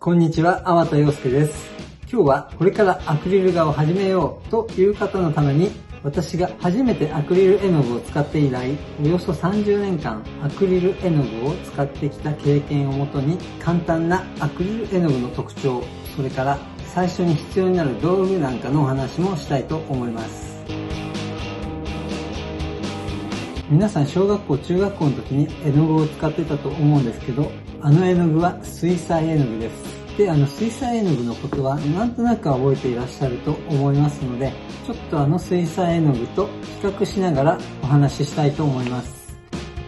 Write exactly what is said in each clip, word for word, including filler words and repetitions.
こんにちは、粟田洋介です。今日はこれからアクリル画を始めようという方のために、私が初めてアクリル絵の具を使って以来、およそさんじゅうねんかんアクリル絵の具を使ってきた経験をもとに、簡単なアクリル絵の具の特徴、それから最初に必要になる道具なんかのお話もしたいと思います。皆さん小学校、中学校の時に絵の具を使ってたと思うんですけど、あの絵の具は水彩絵の具です。で、あの水彩絵の具のことはなんとなく覚えていらっしゃると思いますので、ちょっとあの水彩絵の具と比較しながらお話ししたいと思います。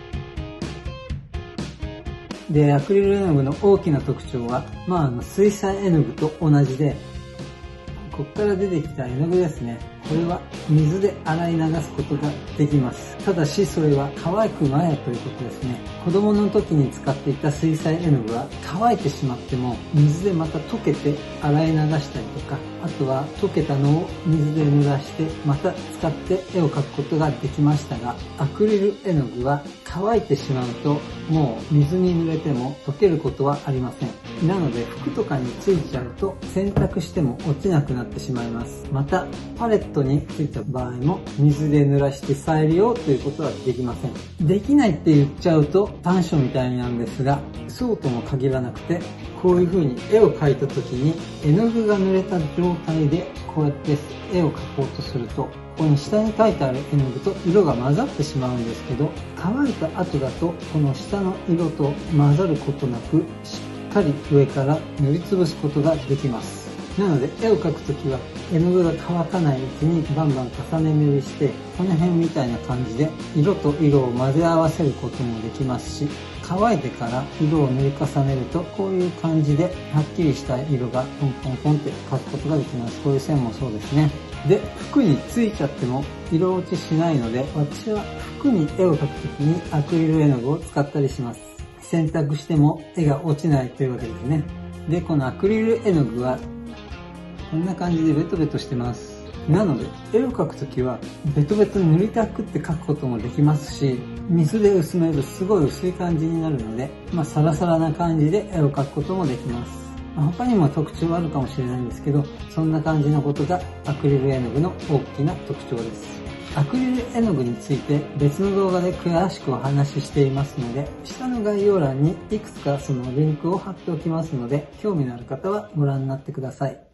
で、アクリル絵の具の大きな特徴は、まああの水彩絵の具と同じで、ここから出てきた絵の具ですね。これは水で洗い流すことができます。ただしそれは乾く前ということですね。子供の時に使っていた水彩絵の具は乾いてしまっても水でまた溶けて洗い流したりとか、あとは溶けたのを水で濡らしてまた使って絵を描くことができましたが、アクリル絵の具は乾いてしまうともう水に濡れても溶けることはありません。なので服とかについちゃうと洗濯しても落ちなくなってしまいます。またパレットについた場合も水で濡らして再利用ということはできません。できないって言っちゃうと短所みたいなんですが、そうとも限らなくて、こういう風に絵を描いた時に絵の具が濡れた状態でこうやって絵を描こうとすると、ここに下に描いてある絵の具と色が混ざってしまうんですけど、乾いた後だとこの下の色と混ざることなくしっかり上から塗りつぶすことができます。なので絵を描くときは絵の具が乾かないうちにバンバン重ね塗りして、この辺みたいな感じで色と色を混ぜ合わせることもできますし、乾いてから色を塗り重ねるとこういう感じではっきりした色がポンポンポンって描くことができます。こういう線もそうですね。で、服についちゃっても色落ちしないので、私は服に絵を描くときにアクリル絵の具を使ったりします。洗濯しても絵が落ちないというわけですね。で、このアクリル絵の具はこんな感じでベトベトしてます。なので絵を描くときはベトベト塗りたくって描くこともできますし、水で薄めるすごい薄い感じになるので、まあサラサラな感じで絵を描くこともできます。まあ、他にも特徴はあるかもしれないんですけど、そんな感じのことがアクリル絵の具の大きな特徴です。アクリル絵の具について別の動画で詳しくお話ししていますので、下の概要欄にいくつかそのリンクを貼っておきますので、興味のある方はご覧になってください。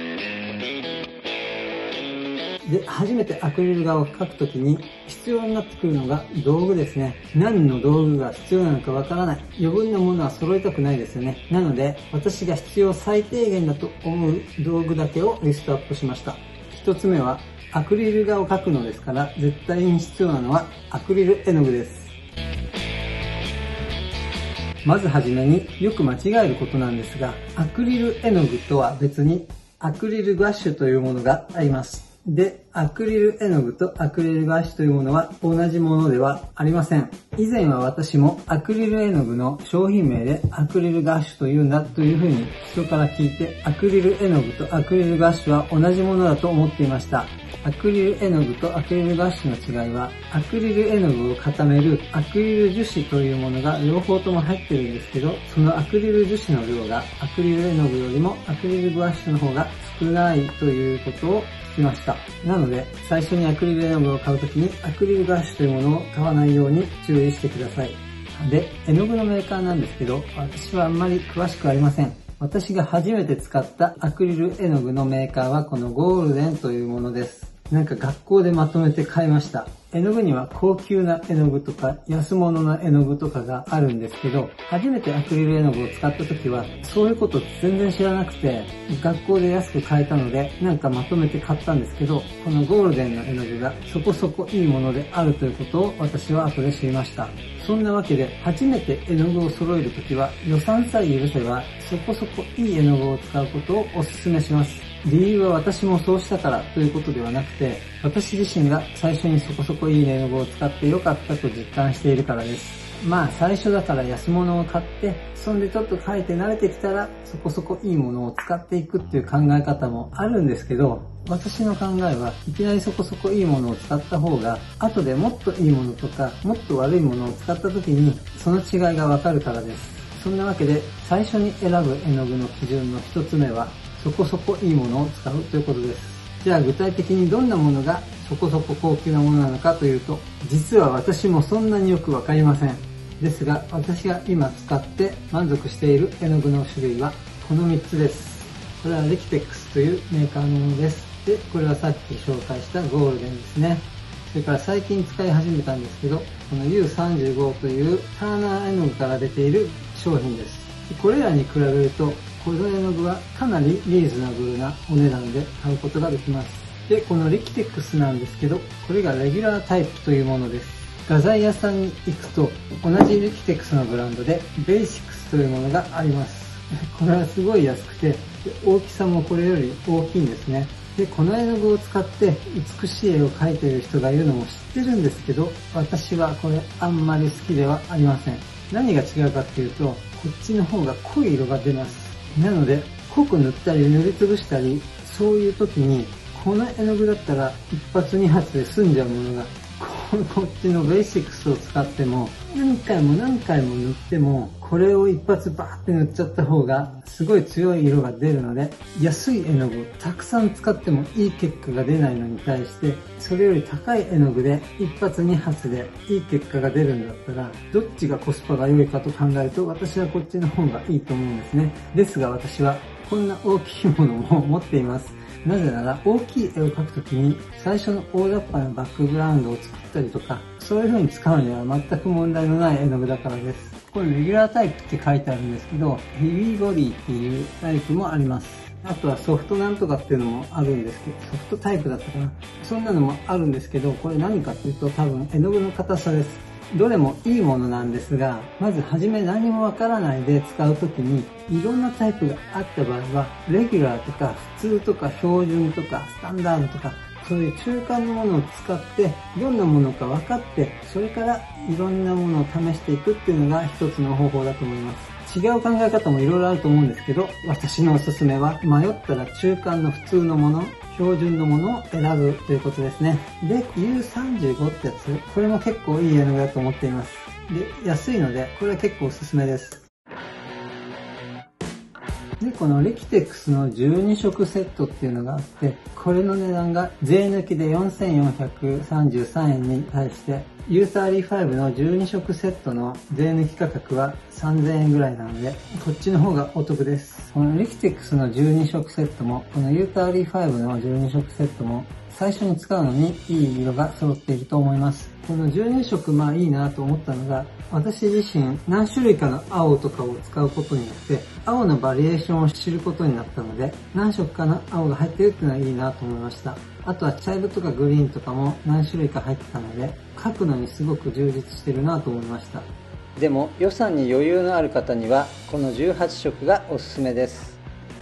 で、初めてアクリル画を描くときに必要になってくるのが道具ですね。何の道具が必要なのかわからない。余分なものは揃えたくないですよね。なので、私が必要最低限だと思う道具だけをリストアップしました。一つ目は、アクリル画を描くのですから、絶対に必要なのはアクリル絵の具です。まずはじめによく間違えることなんですが、アクリル絵の具とは別にアクリルガッシュというものがあります。で、アクリル絵の具とアクリルガッシュというものは同じものではありません。以前は私もアクリル絵の具の商品名でアクリルガッシュというんだというふうに人から聞いて、アクリル絵の具とアクリルガッシュは同じものだと思っていました。アクリル絵の具とアクリルガッシュの違いは、アクリル絵の具を固めるアクリル樹脂というものが両方とも入ってるんですけど、そのアクリル樹脂の量がアクリル絵の具よりもアクリルガッシュの方が少ないということを聞きました。なので、最初にアクリル絵の具を買うときにアクリルガッシュというものを買わないように注意してください。で、絵の具のメーカーなんですけど、私はあんまり詳しくありません。私が初めて使ったアクリル絵の具のメーカーはこのゴールデンというものです。なんか学校でまとめて買いました。絵の具には高級な絵の具とか安物な絵の具とかがあるんですけど、初めてアクリル絵の具を使った時はそういうこと全然知らなくて、学校で安く買えたのでなんかまとめて買ったんですけど、このゴールデンの絵の具がそこそこいいものであるということを私は後で知りました。そんなわけで初めて絵の具を揃えるときは予算さえ許せばそこそこいい絵の具を使うことをお勧めします。理由は私もそうしたからということではなくて、私自身が最初にそこそこいい絵の具を使ってよかったと実感しているからです。まあ最初だから安物を買って、そんでちょっと描いて慣れてきたらそこそこいいものを使っていくっていう考え方もあるんですけど、私の考えはいきなりそこそこいいものを使った方が後でもっといいものとかもっと悪いものを使った時にその違いがわかるからです。 そんなわけで最初に選ぶ絵の具の基準の一つ目はそこそこいいものを使うということです。じゃあ具体的にどんなものがそこそこ高級なものなのかというと、実は私もそんなによくわかりません。ですが私が今使って満足している絵の具の種類はこのみっつです。これはレキテックスというメーカーのものです。で、これはさっき紹介したゴールデンですね。それから最近使い始めたんですけど、この ユーさんじゅうご というターナー絵の具から出ている商品です。これらに比べると、この絵の具はかなりリーズナブルなお値段で買うことができます。で、このレキテックスなんですけど、これがレギュラータイプというものです。画材屋さんに行くと、同じレキテックスのブランドでベーシックスというものがあります。これはすごい安くて、大きさもこれより大きいんですね。で、この絵の具を使って美しい絵を描いている人がいるのも知ってるんですけど、私はこれあんまり好きではありません。何が違うかっていうと、こっちの方が濃い色が出ます。なので、濃く塗ったり塗りつぶしたり、そういう時に、この絵の具だったら一発二発で済んじゃうものが、こっちのベーシックスを使っても、何回も何回も塗っても、これを一発バーって塗っちゃった方が、すごい強い色が出るので、安い絵の具をたくさん使ってもいい結果が出ないのに対して、それより高い絵の具で一発二発でいい結果が出るんだったら、どっちがコスパが良いかと考えると、私はこっちの方がいいと思うんですね。ですが私は、こんな大きいものも持っています。なぜなら大きい絵を描くときに最初の大雑把なバックグラウンドを作ったりとか、そういう風に使うには全く問題のない絵の具だからです。これレギュラータイプって書いてあるんですけど、ヘビーボディっていうタイプもあります。あとはソフトなんとかっていうのもあるんですけど、ソフトタイプだったかな。そんなのもあるんですけど、これ何かっていうと多分絵の具の硬さです。どれもいいものなんですが、まずはじめ何もわからないで使うときに、いろんなタイプがあった場合は、レギュラーとか普通とか標準とかスタンダードとか、そういう中間のものを使って、どんなものか分かって、それからいろんなものを試していくっていうのが一つの方法だと思います。違う考え方もいろいろあると思うんですけど、私のおすすめは迷ったら中間の普通のもの、標準のものを選ぶということですね。で、ユーさんじゅうご ってやつ、これも結構いい絵の具だと思っています。で、安いので、これは結構おすすめです。で、このレキテックスのじゅうにしょくセットっていうのがあって、これの値段が税抜きでよんせんよんひゃくさんじゅうさんえんに対して、ユーさんじゅうご のじゅうにしょくセットの税抜き価格はさんぜんえんぐらいなので、こっちの方がお得です。このレキテックスのじゅうにしょくセットも、この ユーさんじゅうご のじゅうにしょくセットも、最初に使うのにいい色が揃っていると思います。このじゅうにしょくまあいいなと思ったのが、私自身何種類かの青とかを使うことによって、青のバリエーションを知ることになったので、何色かの青が入ってるっていうのはいいなと思いました。あとは茶色とかグリーンとかも何種類か入ってたので、描くのにすごく充実してるなと思いました。でも予算に余裕のある方には、このじゅうはちしょくがおすすめです。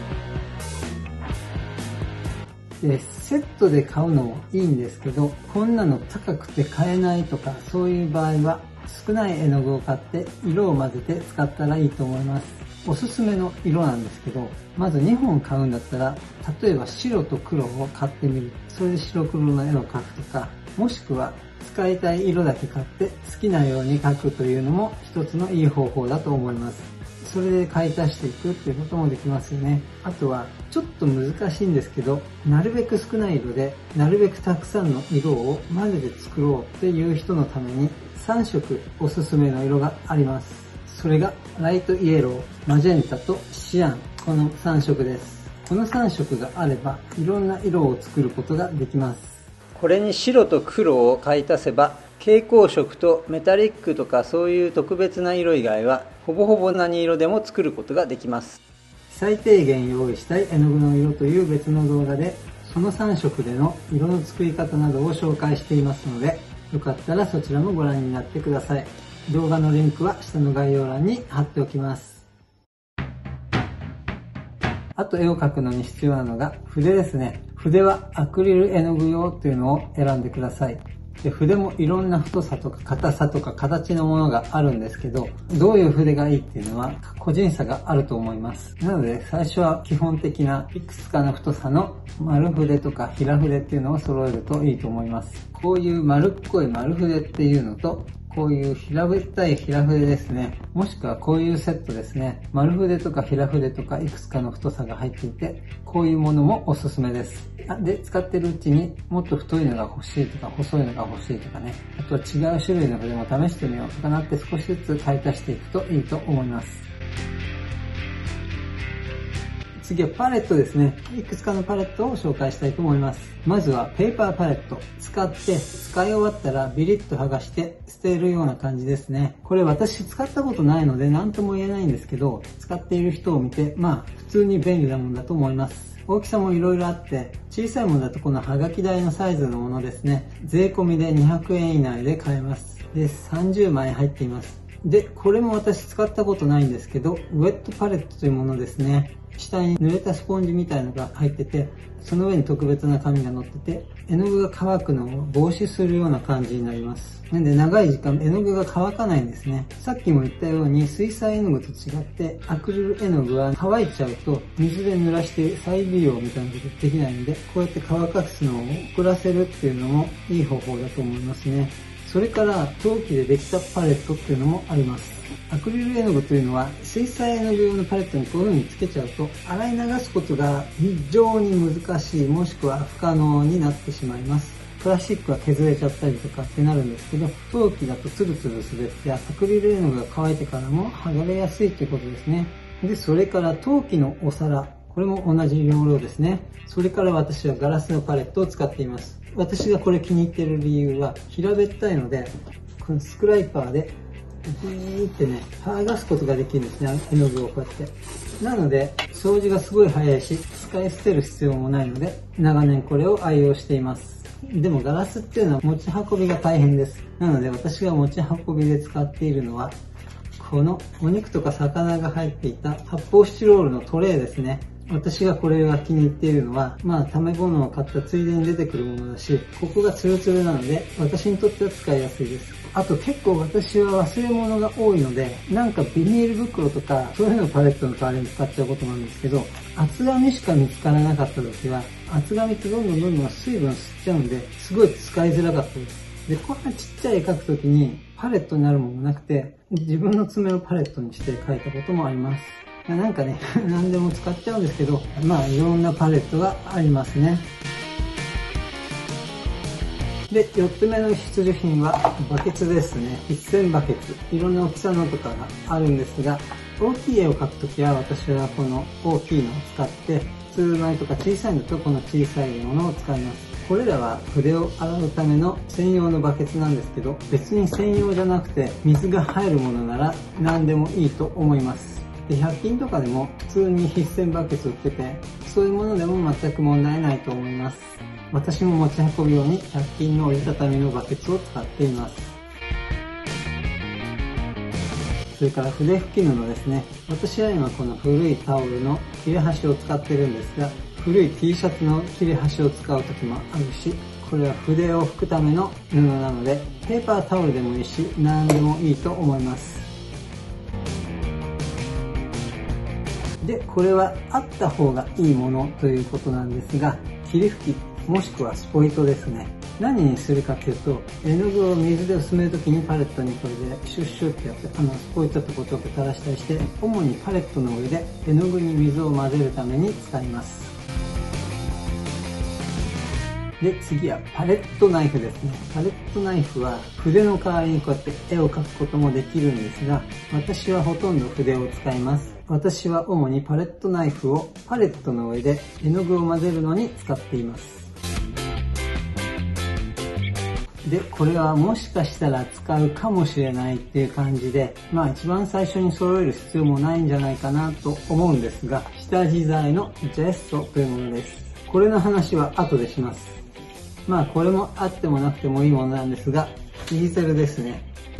で、セットで買うのもいいんですけど、こんなの高くて買えないとか、そういう場合は少ない絵の具を買って色を混ぜて使ったらいいと思います。おすすめの色なんですけど、まずにほん買うんだったら、例えば白と黒を買ってみる。それで白黒の絵を描くとか、もしくは使いたい色だけ買って好きなように描くというのも一つのいい方法だと思います。それで買い足していくっていうこともできますよね。あとはちょっと難しいんですけど、なるべく少ない色でなるべくたくさんの色を混ぜて作ろうっていう人のためにさんしょくおすすめの色があります。それがライトイエロー、マジェンタとシアン、このさんしょくです。このさんしょくがあればいろんな色を作ることができます。これに白と黒を買い足せば、蛍光色とメタリックとかそういう特別な色以外はほぼほぼ何色でも作ることができます。最低限用意したい絵の具の色という別の動画で、そのさんしょくでの色の作り方などを紹介していますので、よかったらそちらもご覧になってください。動画のリンクは下の概要欄に貼っておきます。あと絵を描くのに必要なのが筆ですね。筆はアクリル絵の具用というのを選んでください。で、筆もいろんな太さとか硬さとか形のものがあるんですけど、どういう筆がいいっていうのは個人差があると思います。なので最初は基本的ないくつかの太さの丸筆とか平筆っていうのを揃えるといいと思います。こういう丸っこい丸筆っていうのと、 こういう平べったい平筆ですね。もしくはこういうセットですね。丸筆とか平筆とかいくつかの太さが入っていて、こういうものもおすすめです。で、使ってるうちにもっと太いのが欲しいとか細いのが欲しいとかね。あとは違う種類の筆も試してみようとかなって少しずつ買い足していくといいと思います。次はパレットですね。いくつかのパレットを紹介したいと思います。まずはペーパーパレット。使って使い終わったらビリッと剥がして捨てるような感じですね。これ私使ったことないので何とも言えないんですけど、使っている人を見て、まあ普通に便利なものだと思います。大きさもいろいろあって、小さいものだとこのはがき台のサイズのものですね。税込みでにひゃくえん以内で買えます。で、さんじゅうまい入っています。で、これも私使ったことないんですけど、ウェットパレットというものですね。下に濡れたスポンジみたいなのが入ってて、その上に特別な紙が乗ってて、絵の具が乾くのを防止するような感じになります。なんで長い時間絵の具が乾かないんですね。さっきも言ったように水彩絵の具と違ってアクリル絵の具は乾いちゃうと水で濡らして再利用みたいなことできないんで、こうやって乾かすのを遅らせるっていうのもいい方法だと思いますね。それから陶器でできたパレットっていうのもあります。アクリル絵の具というのは水彩絵の具用のパレットにこういう風につけちゃうと洗い流すことが非常に難しい、もしくは不可能になってしまいます。プラスチックが削れちゃったりとかってなるんですけど、陶器だとツルツル滑ってアクリル絵の具が乾いてからも剥がれやすいということですね。で、それから陶器のお皿、これも同じ要領ですね。それから私はガラスのパレットを使っています。私がこれ気に入っている理由は平べったいので、このスクライパーでビーってね、剥がすことができるんですね、絵の具をこうやって。なので、掃除がすごい早いし、使い捨てる必要もないので、長年これを愛用しています。でもガラスっていうのは持ち運びが大変です。なので私が持ち運びで使っているのは、このお肉とか魚が入っていた発泡スチロールのトレイですね。私がこれが気に入っているのは、まあ、食べ物を買ったついでに出てくるものだし、ここがツルツルなので、私にとっては使いやすいです。あと結構私は忘れ物が多いので、なんかビニール袋とか、そういうのをパレットの代わりに使っちゃうことなんですけど、厚紙しか見つからなかった時は、厚紙ってどんどんどんどん水分吸っちゃうんで、すごい使いづらかったです。で、こんなちっちゃい絵描くときに、パレットになるものなくて、自分の爪をパレットにして描いたこともあります。なんかね、何でも使っちゃうんですけど、まあいろんなパレットがありますね。で、よっつめの必需品はバケツですね。一線バケツ。いろんな大きさのとかがあるんですが、大きい絵を描くときは私はこの大きいのを使って、普通の絵とか小さいのとこの小さいものを使います。これらは筆を洗うための専用のバケツなんですけど、別に専用じゃなくて水が入るものなら何でもいいと思います。で、ひゃく均とかでも普通に必線バケツ売ってて、そういうものでも全く問題ないと思います。私も持ち運ぶようにひゃく均の折りたたみのバケツを使っています。それから筆拭き布ですね。私は今この古いタオルの切れ端を使ってるんですが、古い T シャツの切れ端を使う時もあるし、これは筆を拭くための布なので、ペーパータオルでもいいし、何でもいいと思います。で、これはあった方がいいものということなんですが、霧吹きもしくはスポイトですね。何にするかというと、絵の具を水で薄めるときにパレットにこれでシュッシュッってやって、あのスポイトとこちょっと垂らしたりして、主にパレットの上で絵の具に水を混ぜるために使います。で、次はパレットナイフですね。パレットナイフは筆の代わりにこうやって絵を描くこともできるんですが、私はほとんど筆を使います。私は主にパレットナイフをパレットの上で絵の具を混ぜるのに使っています。で、これはもしかしたら使うかもしれないっていう感じで、まあ一番最初に揃える必要もないんじゃないかなと思うんですが、下地材のジェストというものです。これの話は後でします。まあこれもあってもなくてもいいものなんですが、イーゼルですね。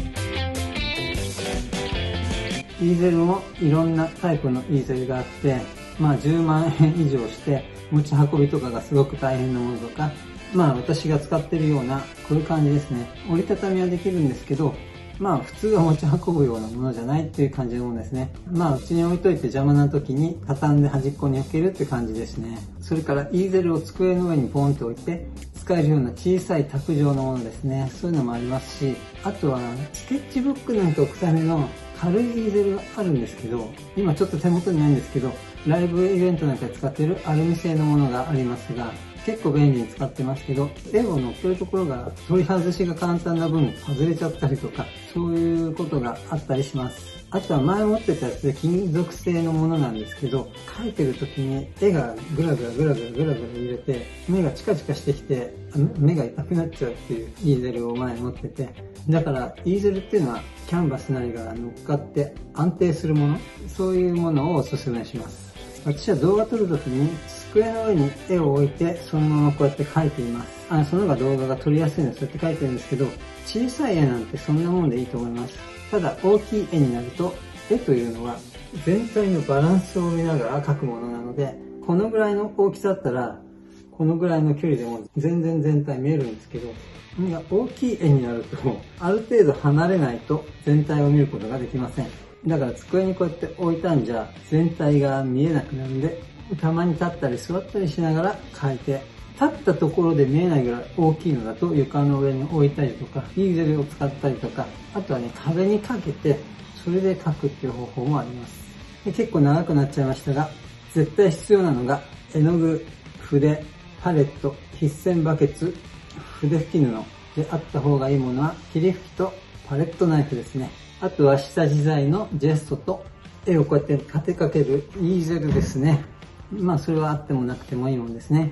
イーゼルもいろんなタイプのイーゼルがあって、まあじゅうまんえん以上して持ち運びとかがすごく大変なものとか、まあ私が使ってるようなこういう感じですね。折りたたみはできるんですけど、まあ普通は持ち運ぶようなものじゃないっていう感じのものですね。まあうちに置いといて邪魔な時に畳んで端っこに置けるって感じですね。それからイーゼルを机の上にポンと置いて、 使えるような小さい卓上のものですね。そういうのもありますし、あとはスケッチブックなんか置くための軽いイーゼルがあるんですけど、今ちょっと手元にないんですけど、ライブイベントなんかで使っているアルミ製のものがありますが、結構便利に使ってますけど、絵を乗っけるところが取り外しが簡単な分外れちゃったりとか、そういうことがあったりします。あとは前持ってたやつで金属製のものなんですけど、描いてる時に絵がグラグラグラグラグラグラ揺れて、目がチカチカしてきて、目が痛くなっちゃうっていうイーゼルを前持ってて、だからイーゼルっていうのはキャンバスなりが乗っかって安定するもの、そういうものをおすすめします。私は動画撮るときに机の上に絵を置いてそのままこうやって描いています。あその方が動画が撮りやすいのでそうやって描いてるんですけど、小さい絵なんてそんなもんでいいと思います。ただ大きい絵になると、絵というのは全体のバランスを見ながら描くものなので、このぐらいの大きさだったらこのぐらいの距離でも全然全体見えるんですけど、大きい絵になるとある程度離れないと全体を見ることができません。だから机にこうやって置いたんじゃ全体が見えなくなるんで、たまに立ったり座ったりしながら描いて、立ったところで見えないぐらい大きいのだと床の上に置いたりとか、イーゼルを使ったりとか、あとはね、壁にかけてそれで描くっていう方法もあります。で結構長くなっちゃいましたが、絶対必要なのが絵の具、筆、パレット、筆線バケツ、筆拭き布であった方がいいものは霧吹きとパレットナイフですね。あとは下地材のジェストと絵をこうやって立てかけるイーゼルですね。まあそれはあってもなくてもいいもんですね。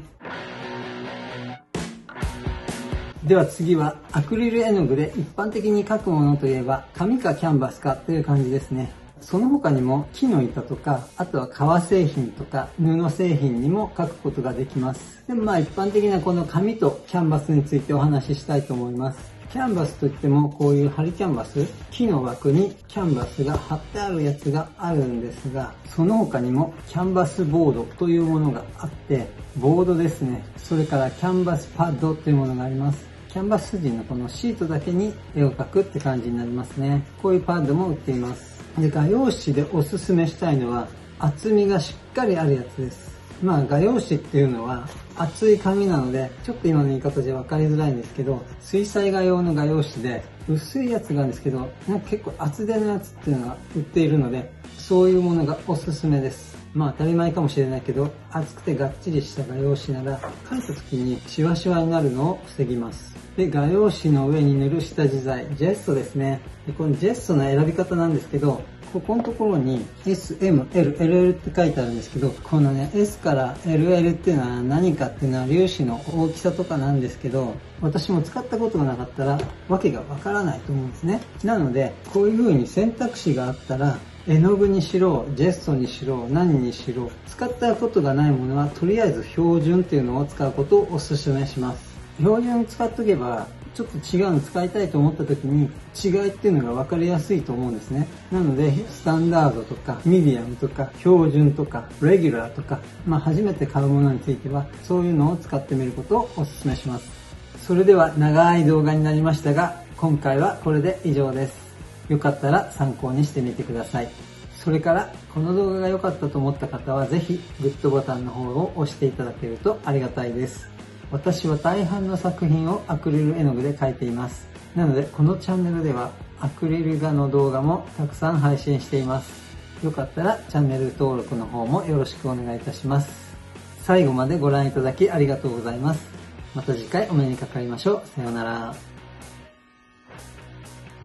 では次はアクリル絵の具で一般的に描くものといえば紙かキャンバスかという感じですね。その他にも木の板とか、あとは革製品とか布製品にも描くことができます。でもまあ一般的なこの紙とキャンバスについてお話ししたいと思います。キャンバスといってもこういう針キャンバス、木の枠にキャンバスが貼ってあるやつがあるんですが、その他にもキャンバスボードというものがあって、ボードですね。それからキャンバスパッドというものがあります。キャンバス筋のこのシートだけに絵を描くって感じになりますね。こういうパッドも売っています。で、画用紙でおすすめしたいのは厚みがしっかりあるやつです。まあ画用紙っていうのは厚い紙なので、ちょっと今の言い方じゃ分かりづらいんですけど、水彩画用の画用紙で薄いやつがあるんですけど、なんか結構厚手のやつっていうのが売っているので、そういうものがおすすめです。まあ当たり前かもしれないけど、厚くてがっちりした画用紙なら描いた時にシワシワになるのを防ぎます。で、画用紙の上に塗る下地材、ジェストですね。でこのジェストの選び方なんですけど、ここのところに エス、エム、エル、エルエル って書いてあるんですけど、このね エス から エルエル っていうのは何かっていうのは粒子の大きさとかなんですけど、私も使ったことがなかったらわけがわからないと思うんですね。なのでこういう風に選択肢があったら、絵の具にしろ、ジェストにしろ、何にしろ、使ったことがないものはとりあえず標準っていうのを使うことをお勧めします。標準使っとけば、ちょっと違うの使いたいと思った時に違いっていうのが分かりやすいと思うんですね。なのでスタンダードとかミディアムとか標準とかレギュラーとか、まあ初めて買うものについてはそういうのを使ってみることをお勧めします。それでは長い動画になりましたが、今回はこれで以上です。よかったら参考にしてみてください。それからこの動画が良かったと思った方はぜひグッドボタンの方を押していただけるとありがたいです。私は大半の作品をアクリル絵の具で描いています。なのでこのチャンネルではアクリル画の動画もたくさん配信しています。よかったらチャンネル登録の方もよろしくお願いいたします。最後までご覧いただきありがとうございます。また次回お目にかかりましょう。さようなら。